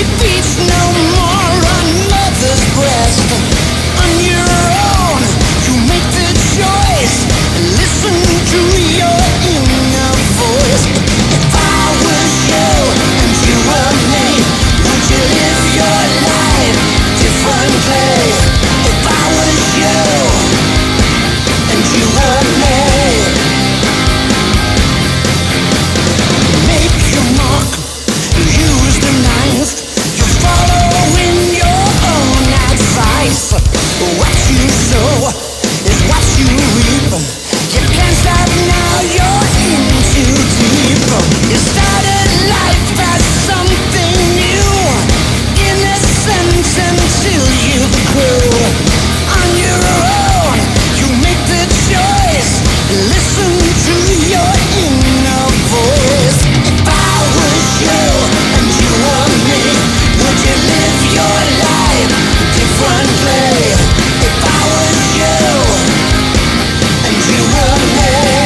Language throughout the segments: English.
It beats no more on mother's breast. On your own, you make the choice. Listen to your inner voice. If I was you and you were me, would you live your life differently? If I was you and you were me, make your mark, use the knife. You're following your own advice. What you sow is what you reap. You can't stop now, you're in too deep. You started life as something new, innocent until you grew. On your own, you make the choice. Listen to your inner voice. If I was you and you were me, would you live your life differently? If I was you and you were me,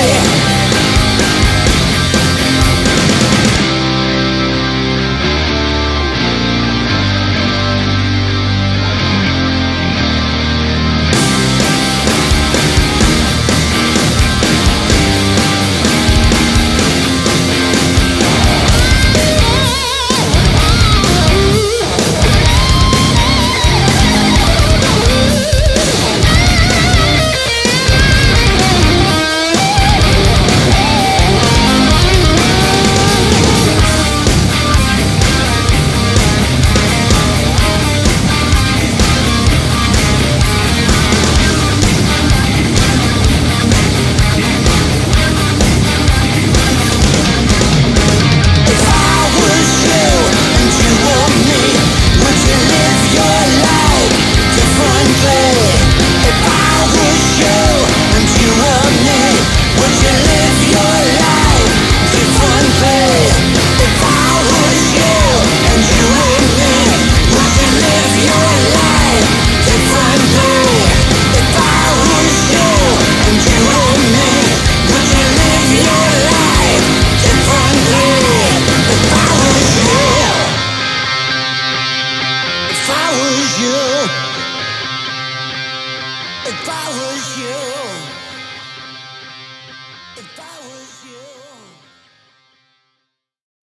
if I was you.